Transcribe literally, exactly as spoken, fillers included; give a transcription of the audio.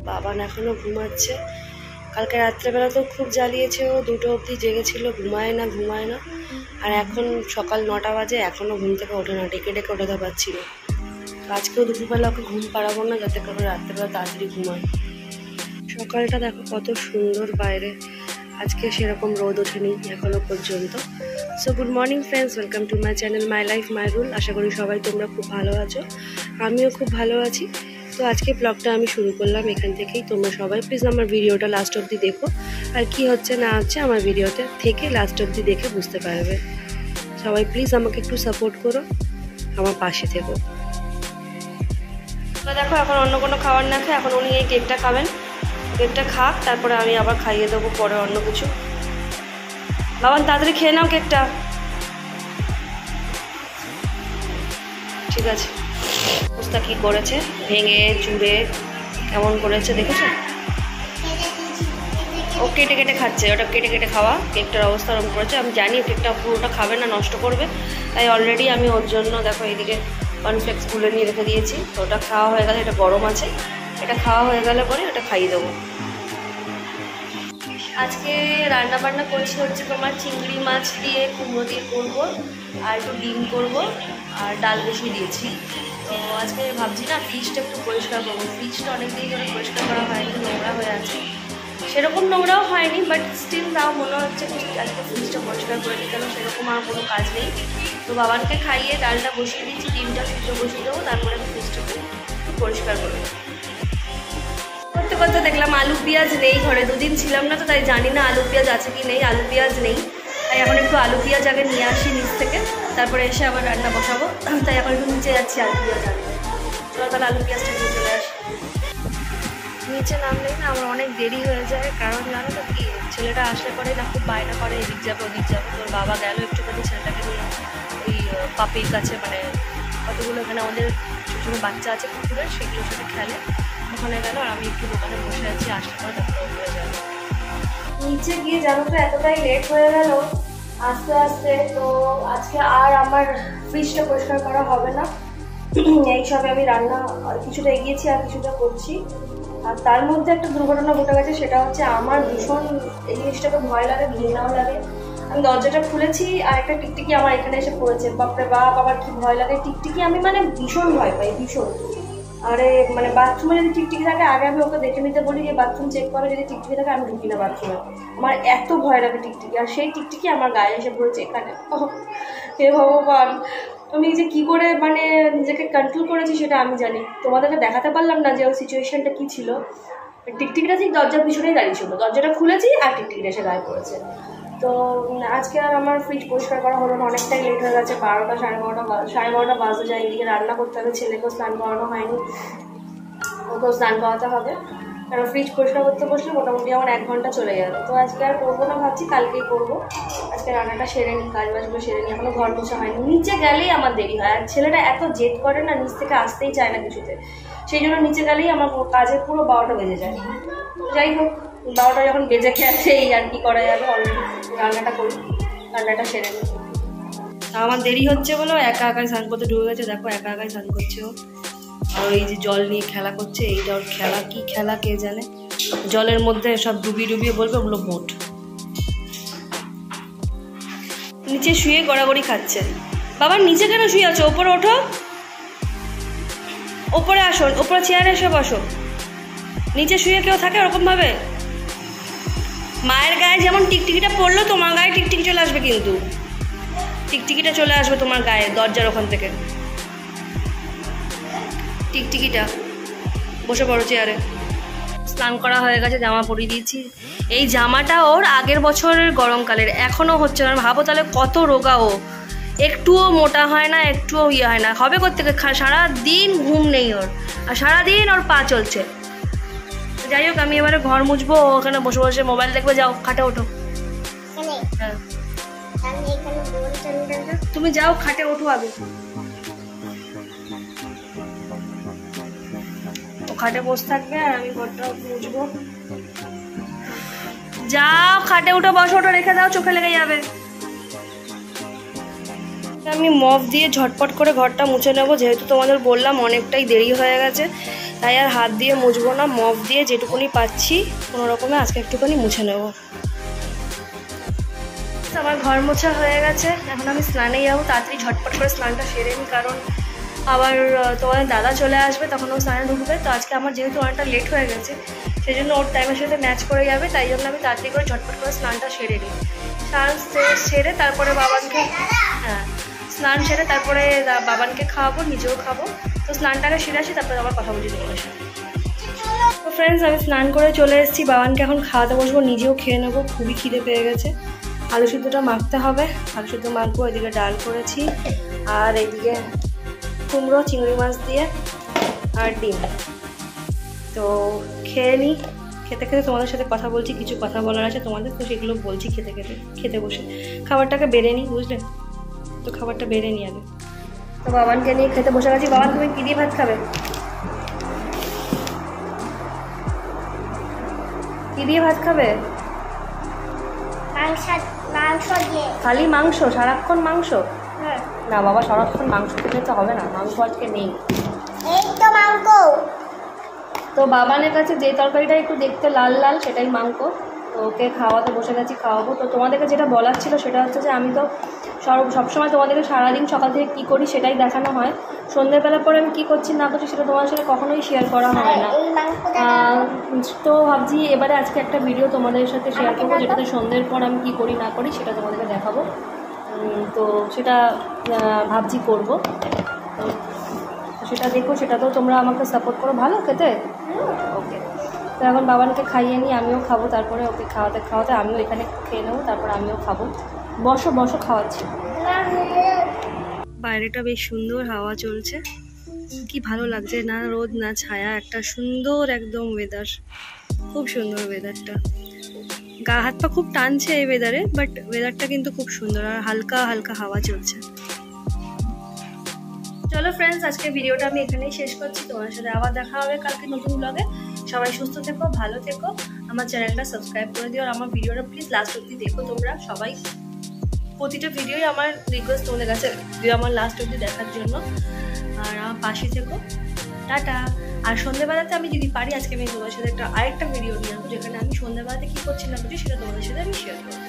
বাবান এখনো ঘুমাচ্ছে। কালকে রাত্রেবেলাতেও খুব জ্বালিয়েছে, ও দুটো অবধি জেগেছিল, ঘুমায় না ঘুমায় না। আর এখন সকাল নটা বাজে, এখনও ঘুম থেকে ওঠে না, ডেকে ডেকে ওঠাতে পারছি না। আজকেও দুপুরবেলা ওকে ঘুম পাড়াবো না, যাতে করে রাত্রেবেলা তাড়াতাড়ি ঘুমায়। সকালটা দেখো কত সুন্দর বাইরে, আজকে সেরকম রোদ ওঠেনি এখনো পর্যন্ত। So good morning friends, welcome to my channel my life my rule. আশা করি সবাই তোমরা খুব ভালো আছো, আমিও খুব ভালো আছি। তো আজকে ব্লগটা আমি শুরু করলাম এখান থেকেই। তোমরা সবাই প্লিজ আমার ভিডিওটা লাস্ট অবধি দেখো, আর কি হচ্ছে না হচ্ছে আমার ভিডিওতে থেকে লাস্ট অবধি দেখে বুঝতে পারবে। সবাই প্লিজ আমাকে একটু সাপোর্ট করো, আমার পাশে থেকো। তো দেখো এখন অন্য কোনো খাবার না খেয়ে এখন উনি এই কেকটা খাবেন। কেকটা খাক, তারপরে আমি আবার খাইয়ে দেবো পরে অন্য কিছু। বাবান তাড়াতাড়ি খেয়ে নাও কেকটা। ঠিক আছে, অবস্থা কী করেছে, ভেঙে চুড়ে কেমন করেছে দেখেছো? ও কেটে কেটে খাচ্ছে, ওটা কেটে কেটে খাওয়া। কেকটার অবস্থা ওরকম করেছে। আমি জানি কেকটা পুরোটা খাবে না, নষ্ট করবে, তাই অলরেডি আমি ওর জন্য দেখো এইদিকে কর্নফ্লেক্স গুলে নিয়ে রেখে দিয়েছি। তো ওটা খাওয়া হয়ে গেলে, এটা গরম আছে, এটা খাওয়া হয়ে গেলে পরে ওটা খাইয়ে দেবো। আজকে রান্না বান্না করছি হচ্ছে তোমার চিংড়ি মাছ দিয়ে কুমড়ো দিয়ে করবো, আর একটু ডিম করবো, আর ডাল বসিয়ে দিয়েছি। তো আজকে ভাবছি না ফ্রিজটা একটু পরিষ্কার করবো। ফ্রিজটা অনেক দিন ধরে পরিষ্কার করা হয়নি, নোংরা হয়ে আছে। সেরকম নোংরাও হয়নি, বাট স্টিল তাও মনে হচ্ছে আজকে ফ্রিজটা পরিষ্কার করে দিই, কেন সেরকম আর কোনো কাজ নেই। তো বাবানকে খাইয়ে ডালটা বসিয়ে দিচ্ছি, ডিমটা সিদ্ধ বসিয়ে দেবো, তারপরে ফ্রিজটাকে একটু পরিষ্কার করবো। করতে করতে দেখলাম আলু পেঁয়াজ নেই ঘরে, দুদিন ছিলাম না তো তাই জানি না আলু পেঁয়াজ আছে কি নেই। আলু পেঁয়াজ নেই, তাই এখন একটু আলু পেঁয়াজ আগে নিয়ে আসি নিচ থেকে, তারপরে এসে আবার রান্না বসাবো। তাই এখন একটু নিচে যাচ্ছি আলু পেঁয়াজ আনতে। চলো তাহলে আলু পেঁয়াজটা নিয়ে চলে আসি। নিচে নামলেই না আমার অনেক দেরি হয়ে যায়, কারণ জানো তো কি, ছেলেটা আসলে পরে না খুব বায়না করে, এদিক যাবে ওদিক যাবে। তোর বাবা গেল একটুখানি ছেলেটাকে নিয়ে ওই পাপির কাছে, মানে কতগুলো এখানে আমাদের ছোটো ছোটো বাচ্চা আছে কুকুরের, সেগুলোর সাথে খেলে, ওখানে গেল। আর আমি একটু দোকানে বসে আছি, আসলে পরে তারপরে হয়ে যাবে। নিচে গিয়ে জানো তো এতটাই লেট হয়ে গেল আস্তে আস্তে। তো আজকে আর আমার ফ্রিজটা পরিষ্কার করা হবে না। এই সবে আমি রান্না কিছুটা এগিয়েছি আর কিছুটা করছি। আর তার মধ্যে একটা দুর্ঘটনা ঘটে গেছে, সেটা হচ্ছে আমার ভীষণ এই জিনিসটাকে ভয় লাগে, ঘৃণাও লাগে। আমি দরজাটা খুলেছি আর একটা টিকটিকি আমার এখানে এসে পড়েছে। বাপরে বাপ, আবার কি ভয় লাগে টিকটিকি, আমি মানে ভীষণ ভয় পাই, ভীষণ। আরে মানে বাথরুমে যদি টিকটিকি থাকে, আগে আমি ওকে দেখে নিতে বলি যে বাথরুম চেক করে, যদি টিকটিকি থাকে আমি ঢুকি না বাথরুমে। আমার এত ভয় লাগে টিকটিকি, আর সেই টিকটিকি আমার গায়ে এসে পড়েছে এখানে। হে ভগবান, আমি যে কি করে মানে নিজেকে কন্ট্রোল করেছি সেটা আমি জানি। তোমাদেরকে দেখাতে পারলাম না যে ওই সিচুয়েশনটা কি ছিল। টিকটিকিটা ঠিক দরজার পিছনেই দাঁড়িয়ে ছিল, দরজাটা খুলেছি আর টিকটিকিটা এসে গায়ে পড়েছে। তো আজকে আর আমার ফ্রিজ পরিষ্কার করা হলো না, অনেকটাই লেট হয়ে গেছে। বারোটা সাড়ে বারোটা সাড়ে বারোটা বাজে যায়, এদিকে রান্না করতে হবে, ছেলেকেও স্নান করানো হয়নি, ওকেও স্নান করাতে হবে। কারণ ফ্রিজ পরিষ্কার করতে বসলে মোটামুটি আমার এক ঘন্টা চলে গেল। তো আজকে আর করবো না, ভাবছি কালকেই করবো। আজকে রান্নাটা সেরে নিই, কাজ বাজগুলো সেরে নিই, এখনো ঘর মোছা হয়নি। নিচে গেলেই আমার দেরি হয়, আর ছেলেটা এত জেদ করে না, নিচ থেকে আসতেই চায় না কিছুতে। সেই জন্য নিচে গেলেই আমার কাজের পুরো বারোটা বেজে যায়। যাই হোক, বারোটা যখন বেজে গেছে এই আর কি করা যাবে, অলরেডি রান্নাটা করি, রান্নাটা সেরে নিই। আমার দেরি হচ্ছে বলে একা একাই স্নান করতে ঢুকে গেছে। দেখো একা একাই স্নান করছে ও, আর এই যে জল নিয়ে খেলা করছে, এইটা ওর খেলা, কি খেলা কে জানে। জলের মধ্যে সব ডুবিয়ে ডুবিয়ে বলবে ওগুলো বোট। নিচে শুয়ে গড়াগড়ি খাচ্ছে। বাবা নিচে কেন শুয়ে আছো, ওপরে ওঠো, ওপরে আসো, ওপরে চেয়ারে এসে বসো। নিচে শুয়ে কেউ থাকে ওরকম ভাবে? মায়ের গায়ে যেমন টিকটিকিটা পড়লো, তোমার গায়ে টিকটিকি চলে আসবে, কিন্তু টিকটিকিটা চলে আসবে তোমার গায়ে দরজার ওখান থেকে। টিকটিকিটা বসে পড়ো চেয়ারে। স্নান করা হয়ে গেছে, জামা পরিয়ে দিয়েছি। এই জামাটা ওর আগের বছরের গরমকালের, এখনও হচ্ছে না। ভাবো তাহলে কত রোগা ও, একটুও মোটা হয় না, একটুও ইয়ে হয় না। হবে কোত্থেকে, সারাদিন ঘুম নেই ওর, আর সারাদিন ওর পা চলছে। যাই হোক, আমি এবারে ঘর মুছবো, ওখানে বসে বসে মোবাইল দেখবে। যাও খাটে ওঠো। হ্যাঁ তুমি যাও, খাটে ওঠো আগে। খাটে বসে থাকবে আর আমি ঘরটা মুছবো। যাও খাটে উঠো, বসো, ওটা রেখে দাও, চোখে লেগে যাবে। আমি মপ দিয়ে ঝটপট করে ঘরটা মুছে নেব, যেহেতু তোমাদের বললাম অনেকটাই দেরি হয়ে গেছে, তাই আর হাত দিয়ে মুছবো না, মপ দিয়ে যেটুকুনি পাচ্ছি কোনো রকমে আজকে একটুখানি মুছে নেব। আমার ঘর মোছা হয়ে গেছে, এখন আমি স্নানে যাবো, তাড়াতাড়ি ঝটপট করে স্নানটা সেরে নিই, কারণ আবার তোমাদের দাদা চলে আসবে, তখন ও স্নানে ঢুকবে। তো আজকে আমার যেহেতু অনেকটা লেট হয়ে গেছে, সেই জন্য ওর টাইমের সাথে ম্যাচ করে যাবে, তাই জন্য আমি তাড়াতাড়ি করে ঝটপট করে স্নানটা সেরে নিই। স্নান সেরে তারপরে বাবানকে হ্যাঁ স্নান সেরে তারপরে বাবানকে খাওয়াবো, নিজেও খাবো। তো স্নানটাকে সেরে আসি, তারপরে আবার কথা বলি তোমাদের সাথে। তো ফ্রেন্ডস, আমি স্নান করে চলে এসেছি, বাবানকে এখন খাওয়াতে বসবো, নিজেও খেয়ে নেবো, খুবই খিদে পেয়ে গেছে। আলু সিদ্ধটা মাখতে হবে, আলু সিদ্ধ মাখবো। এদিকে ডাল করেছি, আর এদিকে কুমড়ো চিংড়ি মাছ দিয়ে আর ডিম। তো খেয়ে নিই, খেতে খেতে তোমাদের সাথে কথা বলছি, কিছু কথা বলার আছে তোমাদের, তো সেগুলো বলছি খেতে খেতে খেতে বসে। খাবারটাকে বেড়ে নিই, বুঝলে তো, খাবারটা বেড়ে নিই আগে। তো বাবানকে নিয়ে খেতে বসে গেছি। বাবান, তুমি কি দিয়ে ভাত খাবে? কি দিয়ে ভাত খাবে? মাংস মাংস দিয়ে। খালি মাংস? সারাক্ষণ মাংস? হ্যাঁ। না বাবা, সারাক্ষণ মাংস খেলে তো হবে না, মাংস আজকে নেই। এই তো মাংস। তো বাবানের কাছে যে তরকারিটা একটু দেখতে লাল লাল, সেটাই মাংস। তো ওকে খাওয়াতে বসে গেছি, খাওয়াবো। তো তোমাদেরকে যেটা বলার ছিল সেটা হচ্ছে যে আমি তো সব সবসময় তোমাদেরকে সারাদিন সকাল থেকে কী করি সেটাই দেখানো হয়, সন্ধ্যেবেলার পরে আমি কী করছি না করছি সেটা তোমাদের সাথে কখনোই শেয়ার করা হয় না। তো ভাবছি এবারে আজকে একটা ভিডিও তোমাদের সাথে শেয়ার করবো, যেটাতে সন্ধ্যের পর আমি কী করি না করি সেটা তোমাদেরকে দেখাবো। তো সেটা ভাবছি করবো, তো সেটা দেখো, সেটাতেও তোমরা আমাকে সাপোর্ট করো, ভালো খেতে। ওকে, তো এখন বাবানকে খাইয়ে নিই, আমিও খাবো, তারপরে ওকে খাওয়াতে খাওয়াতে আমিও এখানে একটু খেয়ে নেবো, তারপরে আমিও খাবো। বসো বসো, খাওয়াচ্ছি। বাইরেটা বেশ সুন্দর হাওয়া চলছে, কি ভালো লাগছে, না রোদ না ছায়া, একটা সুন্দর একদম ওয়েদার, খুব সুন্দর ওয়েদারটা। গা হাত পা খুব টানছে এই ওয়েদারে, বাট ওয়েদারটা কিন্তু খুব সুন্দর, আর হালকা হালকা হাওয়া চলছে। চলো ফ্রেন্ডস, আজকে ভিডিওটা আমি এখানেই শেষ করছি, তোমার সাথে আবার দেখা হবে কালকে নতুন ব্লগে। সবাই সুস্থ থেকো, ভালো থেকো, আমার চ্যানেলটা সাবস্ক্রাইব করে দিও, আর আমার ভিডিওটা প্লিজ লাস্ট অবধি দেখো তোমরা সবাই। প্রতিটা ভিডিওই আমার রিকোয়েস্ট তোমাদের কাছে, ভিডিও আমার লাস্ট অবধি দেখার জন্য, আর আমার পাশে থেকো। টাটা। আর সন্ধ্যেবেলাতে আমি যদি পারি আজকে আমি তোমাদের সাথে একটা আরেকটা ভিডিও নিয়ে আসবো, যেখানে আমি সন্ধ্যেবেলাতে কী করছি না করছি সেটা তোমাদের সাথে আমি শেয়ার করবো।